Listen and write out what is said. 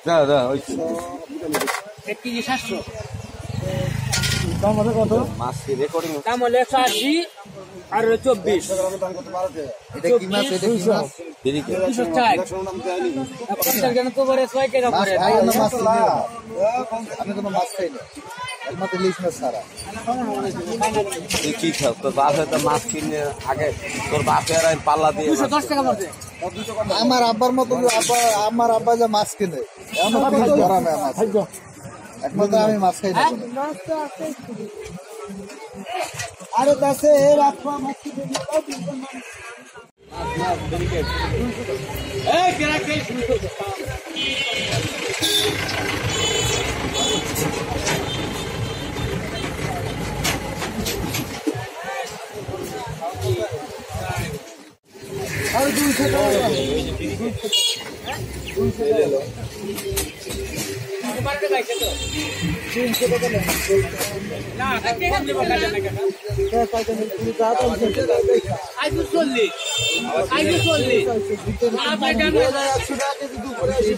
না না ওই 1 কেজি 700 দাম আছে কত? মাছ কি রেকর্ডিং দাম হলো 180 আর 24 এটা কি মাছ? এটা কি মাছ? দেরিকে 204 কেন তো করে 6 টাকা মাছ করে খাই না, মাছ কিনি না। আমি কোনো মাছ খাই না, একমাত্র ইলিশ মাছ ছাড়া। তুই কি খাও? তোর বাপে তো মাছ কিনে আগে তোর বাপে আর পাল্লা দিয়ে 210 টাকা পড়ছে আমার আব্বার মতো আমার আব্বা যে মাছ কিনে এমন কিছু করা নাই মাছ। একমাত্র আমি মাছ খাই না। আরে দাসে রাখবা মাছ কি দেবি? এই গ্রাহক শুরু করতে আর 200 টাকা মার্কেটে যাইছে তো 300 টাকা না। না কাটে কম দেব কাটে না কেন আইবু 40 আপনি জানেন 100 টাকা কেজি দুপুরে আসি